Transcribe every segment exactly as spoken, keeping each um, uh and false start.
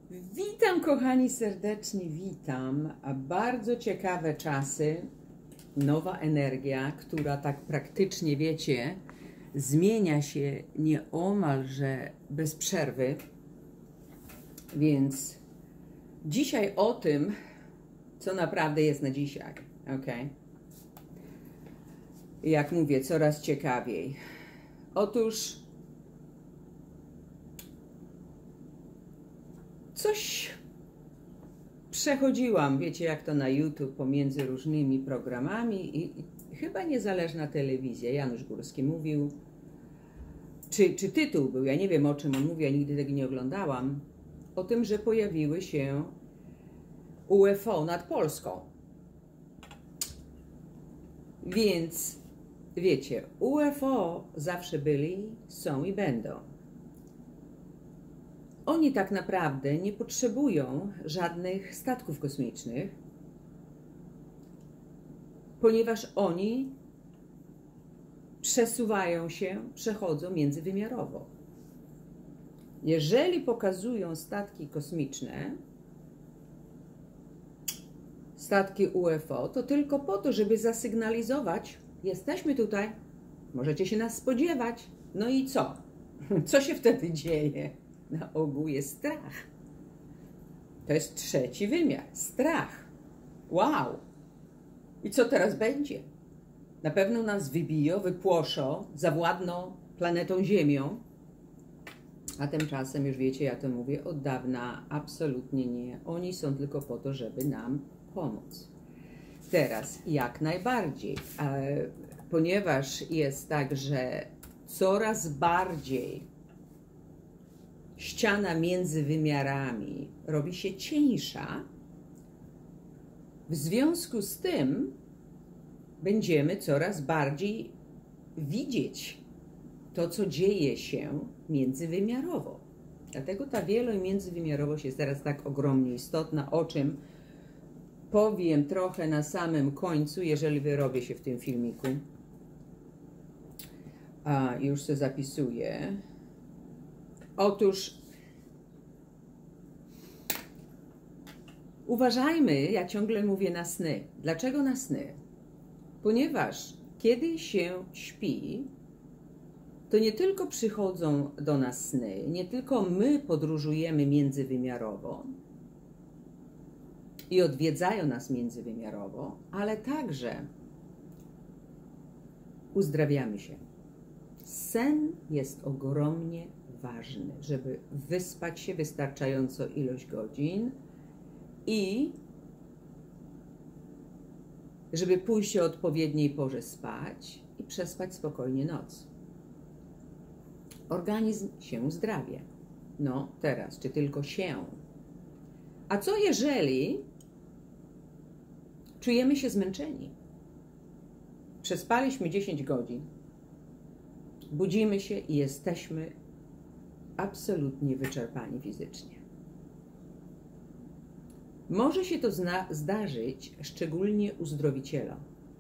Witam, kochani, serdecznie witam. A bardzo ciekawe czasy, nowa energia, która tak praktycznie, wiecie, zmienia się nieomalże bez przerwy. Więc dzisiaj o tym, co naprawdę jest na dzisiaj, ok? Jak mówię, coraz ciekawiej. Otóż coś przechodziłam, wiecie jak to na YouTube, pomiędzy różnymi programami i, i chyba Niezależna Telewizja, Janusz Górski mówił, czy, czy tytuł był, ja nie wiem o czym on mówi, ja nigdy tego nie oglądałam, o tym, że pojawiły się U F O nad Polską. Więc wiecie, U F O zawsze byli, są i będą. Oni tak naprawdę nie potrzebują żadnych statków kosmicznych, ponieważ oni przesuwają się, przechodzą międzywymiarowo. Jeżeli pokazują statki kosmiczne, statki U F O, to tylko po to, żeby zasygnalizować, jesteśmy tutaj, możecie się nas spodziewać. No i co? Co się wtedy dzieje? Na ogół jest strach. To jest trzeci wymiar. Strach. Wow! I co teraz będzie? Na pewno nas wybiją, wypłoszą, zawładną planetą Ziemią. A tymczasem, już wiecie, ja to mówię od dawna, absolutnie nie. Oni są tylko po to, żeby nam pomóc. Teraz jak najbardziej, ponieważ jest tak, że coraz bardziej ściana między wymiarami robi się cieńsza, w związku z tym będziemy coraz bardziej widzieć to, co dzieje się międzywymiarowo. Dlatego ta wielo- i międzywymiarowość jest teraz tak ogromnie istotna, o czym powiem trochę na samym końcu, jeżeli wyrobię się w tym filmiku. A, już się zapisuję. Otóż uważajmy, ja ciągle mówię na sny. Dlaczego na sny? Ponieważ kiedy się śpi, to nie tylko przychodzą do nas sny, nie tylko my podróżujemy międzywymiarowo i odwiedzają nas międzywymiarowo, ale także uzdrawiamy się. Sen jest ogromnie ważny, żeby wyspać się wystarczająco ilość godzin i żeby pójść o odpowiedniej porze spać i przespać spokojnie noc. Organizm się uzdrawia. No teraz, czy tylko się. A co jeżeli czujemy się zmęczeni? Przespaliśmy dziesięć godzin, budzimy się i jesteśmy absolutnie wyczerpani fizycznie. Może się to zdarzyć szczególnie uzdrowicielom,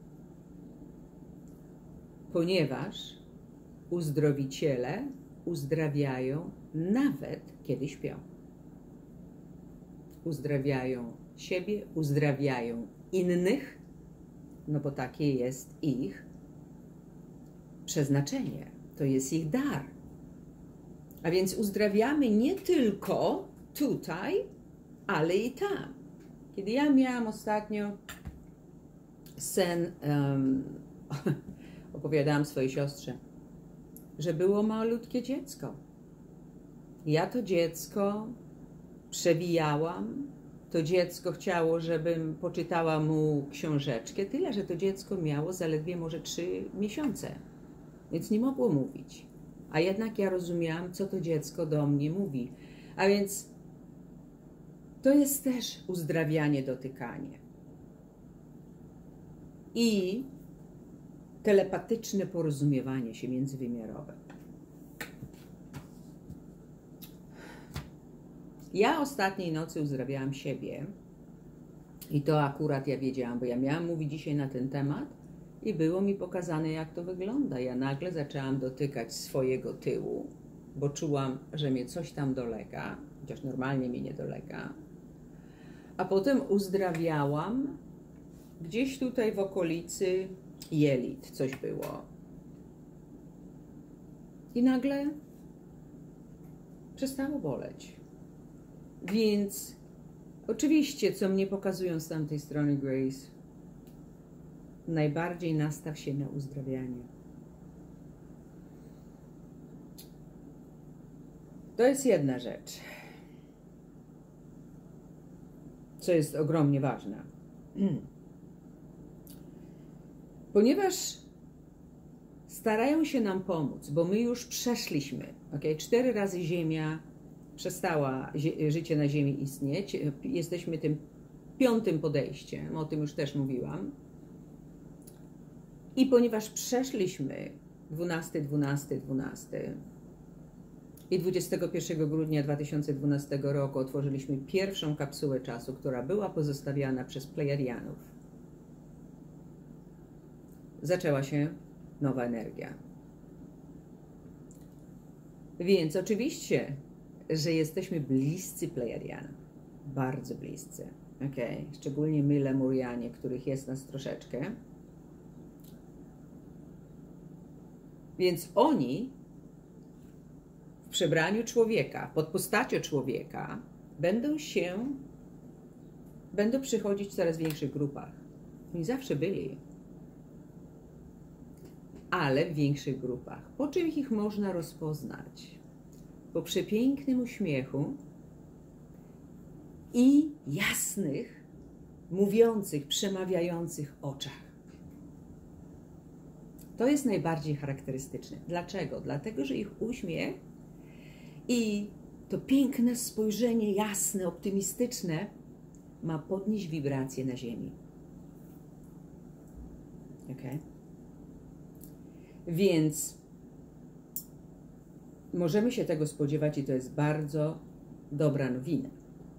ponieważ uzdrowiciele uzdrawiają nawet kiedy śpią. Uzdrawiają siebie, uzdrawiają innych, no bo takie jest ich przeznaczenie, to jest ich dar. A więc uzdrawiamy nie tylko tutaj, ale i tam. Kiedy ja miałam ostatnio sen, um, opowiadałam swojej siostrze, że było malutkie dziecko. Ja to dziecko przewijałam, to dziecko chciało, żebym poczytała mu książeczkę, tyle, że to dziecko miało zaledwie może trzy miesiące, więc nie mogło mówić. A jednak ja rozumiałam, co to dziecko do mnie mówi. A więc to jest też uzdrawianie, dotykanie. I telepatyczne porozumiewanie się międzywymiarowe. Ja ostatniej nocy uzdrawiałam siebie i to akurat ja wiedziałam, bo ja miałam mówić dzisiaj na ten temat i było mi pokazane, jak to wygląda. Ja nagle zaczęłam dotykać swojego tyłu bo czułam, że mnie coś tam dolega, chociaż normalnie mi nie dolega. A potem uzdrawiałam gdzieś tutaj w okolicy jelit, coś było. I nagle przestało boleć. Więc oczywiście, co mnie pokazują z tamtej strony Grace, najbardziej nastaw się na uzdrawianie. To jest jedna rzecz, co jest ogromnie ważna. Ponieważ starają się nam pomóc, bo my już przeszliśmy, okay? Cztery razy Ziemia przestała, życie na Ziemi istnieć. Jesteśmy tym piątym podejściem, o tym już też mówiłam. I ponieważ przeszliśmy dwunasty, dwunasty, dwunasty i dwudziestego pierwszego grudnia dwa tysiące dwunastego roku otworzyliśmy pierwszą kapsułę czasu, która była pozostawiana przez Plejadianów, zaczęła się nowa energia. Więc oczywiście, że jesteśmy bliscy Plejadianom, bardzo bliscy, okay? Szczególnie my, Lemurianie, których jest nas troszeczkę. Więc oni w przebraniu człowieka, pod postacią człowieka, będą się, będą przychodzić w coraz większych grupach. Oni zawsze byli, ale w większych grupach. Po czym ich można rozpoznać? Po przepięknym uśmiechu i jasnych, mówiących, przemawiających oczach. To jest najbardziej charakterystyczne. Dlaczego? Dlatego, że ich uśmiech i to piękne spojrzenie, jasne, optymistyczne, ma podnieść wibracje na Ziemi. Ok? Więc możemy się tego spodziewać i to jest bardzo dobra nowina.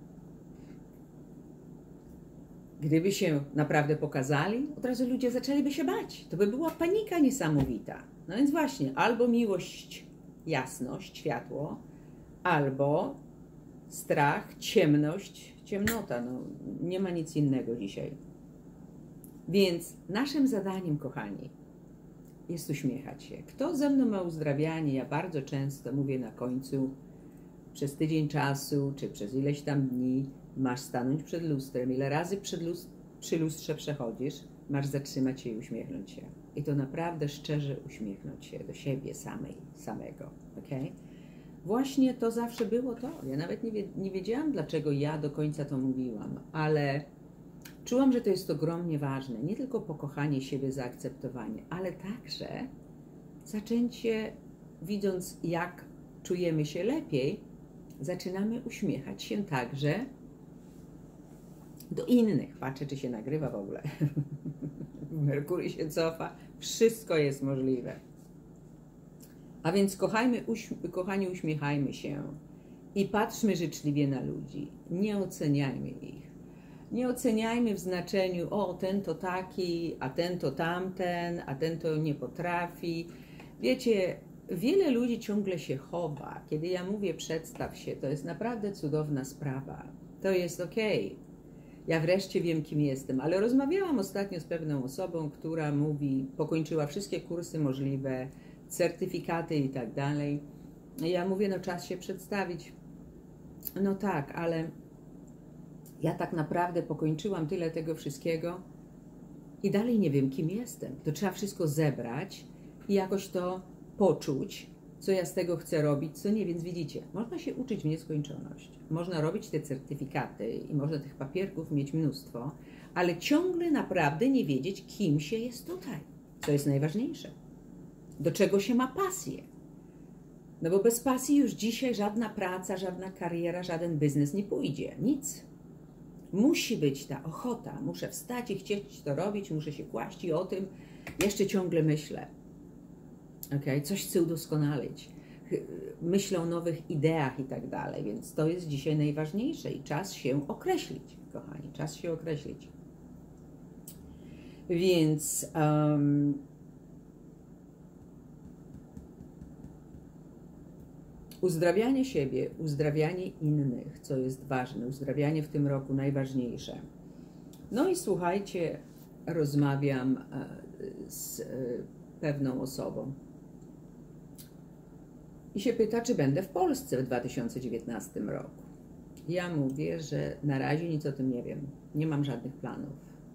Gdyby się naprawdę pokazali, od razu ludzie zaczęliby się bać. To by była panika niesamowita. No więc właśnie, albo miłość, jasność, światło, albo strach, ciemność, ciemnota. No, nie ma nic innego dzisiaj. Więc naszym zadaniem, kochani, jest uśmiechać się. Kto ze mną ma uzdrawianie, ja bardzo często mówię na końcu, przez tydzień czasu, czy przez ileś tam dni, masz stanąć przed lustrem. Ile razy przed lust przy lustrze przechodzisz, masz zatrzymać się i uśmiechnąć się. I to naprawdę szczerze uśmiechnąć się do siebie samej, samego. Okay? Właśnie to zawsze było to. Ja nawet nie, wie, nie wiedziałam, dlaczego ja do końca to mówiłam, ale czułam, że to jest ogromnie ważne. Nie tylko pokochanie siebie, zaakceptowanie, ale także zaczęcie, widząc jak czujemy się lepiej, zaczynamy uśmiechać się także do innych. Patrzę, czy się nagrywa w ogóle. Merkury się cofa. Wszystko jest możliwe. A więc kochajmy, uśm kochani, uśmiechajmy się i patrzmy życzliwie na ludzi. Nie oceniajmy ich. Nie oceniajmy w znaczeniu, o, ten to taki, a ten to tamten, a ten to nie potrafi. Wiecie, wiele ludzi ciągle się chowa. Kiedy ja mówię przedstaw się, to jest naprawdę cudowna sprawa. To jest okej. Okay. Ja wreszcie wiem, kim jestem, ale rozmawiałam ostatnio z pewną osobą, która mówi, pokończyła wszystkie kursy możliwe, certyfikaty i tak dalej. Ja mówię, no czas się przedstawić. No tak, ale ja tak naprawdę pokończyłam tyle tego wszystkiego i dalej nie wiem, kim jestem. To trzeba wszystko zebrać i jakoś to poczuć, co ja z tego chcę robić, co nie. Więc widzicie, można się uczyć w nieskończoność. Można robić te certyfikaty i można tych papierków mieć mnóstwo, ale ciągle naprawdę nie wiedzieć, kim się jest tutaj. Co jest najważniejsze. Do czego się ma pasję. No bo bez pasji już dzisiaj żadna praca, żadna kariera, żaden biznes nie pójdzie. Nic. Musi być ta ochota. Muszę wstać i chcieć to robić, muszę się kłaść i o tym jeszcze ciągle myślę. Okay? Coś chcę udoskonalić. Myślę o nowych ideach i tak dalej, więc to jest dzisiaj najważniejsze i czas się określić, kochani, czas się określić. Więc um, Uzdrawianie siebie, uzdrawianie innych, co jest ważne, uzdrawianie w tym roku najważniejsze. No i słuchajcie, rozmawiam z pewną osobą i się pyta, czy będę w Polsce w dwa tysiące dziewiętnastym roku. Ja mówię, że na razie nic o tym nie wiem, nie mam żadnych planów.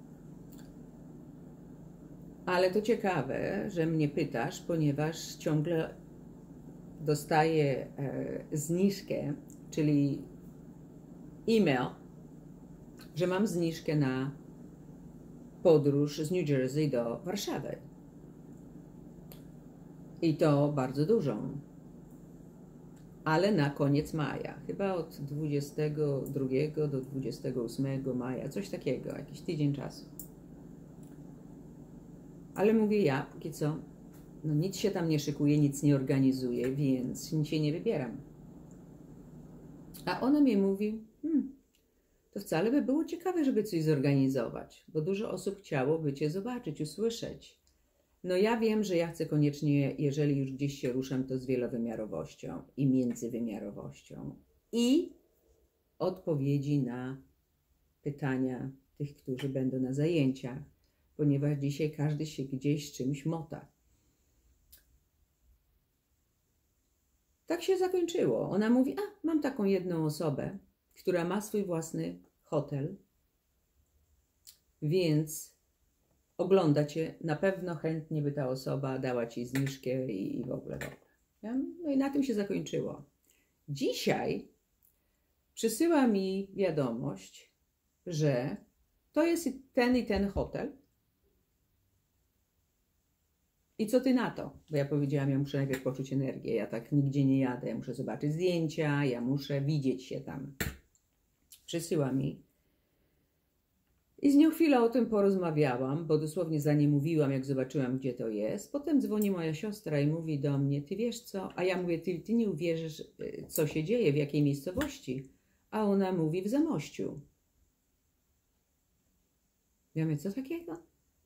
Ale to ciekawe, że mnie pytasz, ponieważ ciągle dostaję e, zniżkę, czyli e-mail, że mam zniżkę na podróż z New Jersey do Warszawy. I to bardzo dużą. Ale na koniec maja, chyba od dwudziestego drugiego do dwudziestego ósmego maja, coś takiego, jakiś tydzień czasu. Ale mówię ja, póki co, no nic się tam nie szykuje, nic nie organizuje, więc nic się nie wybieram. A ona mi mówi, hmm, to wcale by było ciekawe, żeby coś zorganizować, bo dużo osób chciałoby Cię zobaczyć, usłyszeć. No ja wiem, że ja chcę koniecznie, jeżeli już gdzieś się ruszam, to z wielowymiarowością i międzywymiarowością. I odpowiedzi na pytania tych, którzy będą na zajęciach, ponieważ dzisiaj każdy się gdzieś czymś mota. Tak się zakończyło. Ona mówi, a mam taką jedną osobę, która ma swój własny hotel, więc ogląda Cię, na pewno chętnie by ta osoba dała Ci zniżkę i, i w ogóle, w ogóle. No i na tym się zakończyło. Dzisiaj przysyła mi wiadomość, że to jest ten i ten hotel. I co Ty na to? Bo ja powiedziałam, ja muszę najpierw poczuć energię, ja tak nigdzie nie jadę, ja muszę zobaczyć zdjęcia, ja muszę widzieć się tam. Przysyła mi. I z nią chwilę o tym porozmawiałam, bo dosłownie za nie mówiłam, jak zobaczyłam, gdzie to jest. Potem dzwoni moja siostra i mówi do mnie, ty wiesz co? A ja mówię, ty, ty nie uwierzysz, co się dzieje, w jakiej miejscowości. A ona mówi, w Zamościu. Ja mówię, co takiego?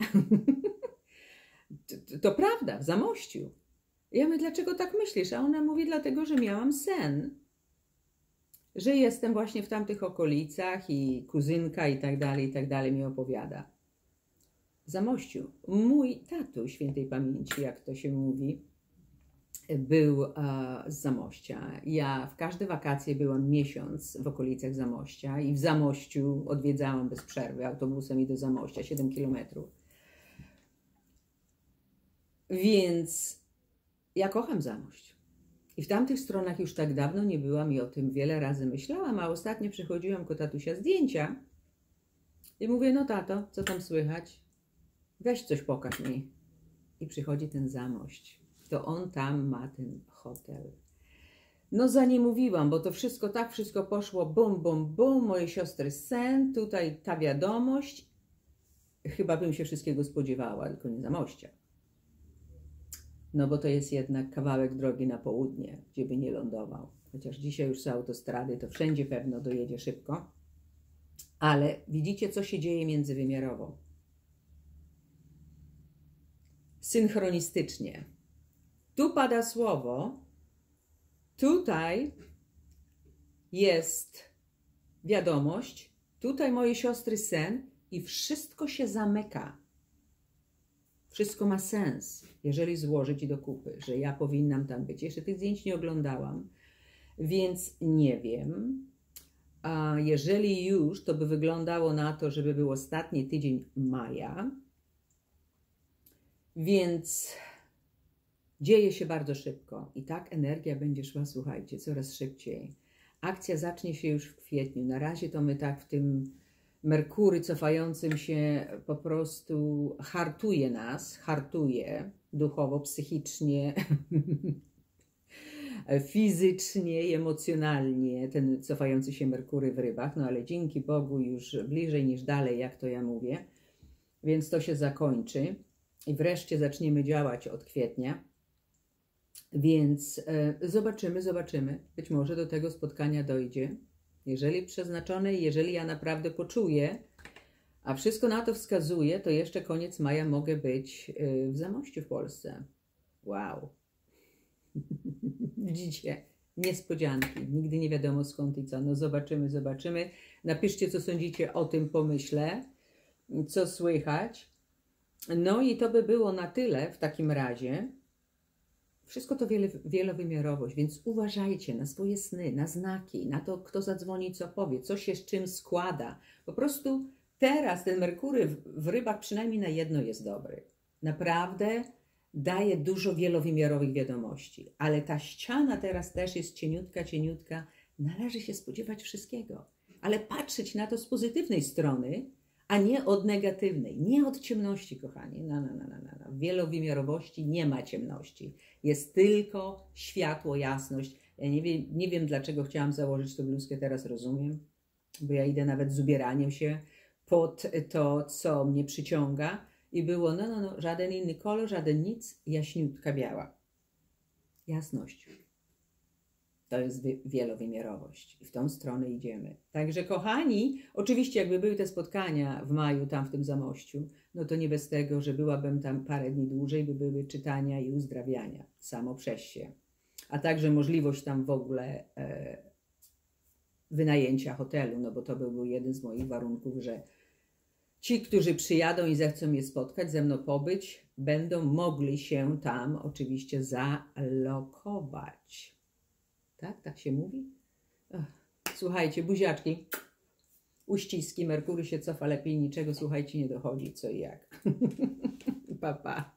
to, to prawda, w Zamościu. Ja mówię, dlaczego tak myślisz? A ona mówi, dlatego, że miałam sen, że jestem właśnie w tamtych okolicach i kuzynka i tak dalej, i tak dalej mi opowiada. W Zamościu. Mój tatuś, świętej pamięci, jak to się mówi, był uh, z Zamościa. Ja w każde wakacje byłam miesiąc w okolicach Zamościa i w Zamościu odwiedzałam bez przerwy autobusem i do Zamościa, siedem kilometrów. Więc ja kocham Zamość. I w tamtych stronach już tak dawno nie byłam i o tym wiele razy myślałam, a ostatnio przychodziłam ko tatusia zdjęcia i mówię, no tato, co tam słychać? Weź coś pokaż mi. I przychodzi ten Zamość. To on tam ma ten hotel. No za nie mówiłam, bo to wszystko tak, wszystko poszło bum, bum, bum, mojej siostry sen, tutaj ta wiadomość. Chyba bym się wszystkiego spodziewała, tylko nie Zamościa. No bo to jest jednak kawałek drogi na południe, gdzie by nie lądował. Chociaż dzisiaj już są autostrady, to wszędzie pewno dojedzie szybko. Ale widzicie, co się dzieje międzywymiarowo. Synchronistycznie. Tu pada słowo, tutaj jest wiadomość, tutaj mojej siostry sen i wszystko się zamyka. Wszystko ma sens, jeżeli złożyć do kupy, że ja powinnam tam być. Jeszcze tych zdjęć nie oglądałam, więc nie wiem. A jeżeli już, to by wyglądało na to, żeby był ostatni tydzień maja. Więc dzieje się bardzo szybko i tak energia będzie szła, słuchajcie, coraz szybciej. Akcja zacznie się już w kwietniu. Na razie to my tak w tym Merkury cofającym się po prostu hartuje nas, hartuje duchowo, psychicznie, fizycznie i emocjonalnie ten cofający się Merkury w rybach, no ale dzięki Bogu już bliżej niż dalej, jak to ja mówię, więc to się zakończy i wreszcie zaczniemy działać od kwietnia, więc e, zobaczymy, zobaczymy, być może do tego spotkania dojdzie. Jeżeli przeznaczone, jeżeli ja naprawdę poczuję, a wszystko na to wskazuje, to jeszcze koniec maja mogę być w Zamościu w Polsce. Wow. Widzicie? niespodzianki. Nigdy nie wiadomo skąd i co. No zobaczymy, zobaczymy. Napiszcie, co sądzicie o tym pomyśle, co słychać. No i to by było na tyle w takim razie. Wszystko to wiele, wielowymiarowość, więc uważajcie na swoje sny, na znaki, na to, kto zadzwoni, co powie, co się z czym składa. Po prostu teraz ten Merkury w, w rybach przynajmniej na jedno jest dobry. Naprawdę daje dużo wielowymiarowych wiadomości, ale ta ściana teraz też jest cieniutka, cieniutka. Należy się spodziewać wszystkiego, ale patrzeć na to z pozytywnej strony, a nie od negatywnej, nie od ciemności, kochani. No, no, no, no, no. W wielowymiarowości nie ma ciemności. Jest tylko światło, jasność. Ja nie wiem, nie wiem dlaczego chciałam założyć tę bluzkę, teraz rozumiem, bo ja idę nawet z ubieraniem się pod to, co mnie przyciąga i było, no, no, no, żaden inny kolor, żaden nic, jaśniutka biała. Jasność. To jest wielowymiarowość i w tą stronę idziemy. Także kochani, oczywiście jakby były te spotkania w maju tam w tym Zamościu, no to nie bez tego, że byłabym tam parę dni dłużej, by były czytania i uzdrawiania samo przez się. A także możliwość tam w ogóle e, wynajęcia hotelu, no bo to by był jeden z moich warunków, że ci, którzy przyjadą i zechcą mnie spotkać, ze mną pobyć, będą mogli się tam oczywiście zalokować. Tak? Tak się mówi? Ach, słuchajcie, buziaczki, uściski, Merkury się cofa, lepiej niczego, słuchajcie, nie dochodzi co i jak. Pa, pa.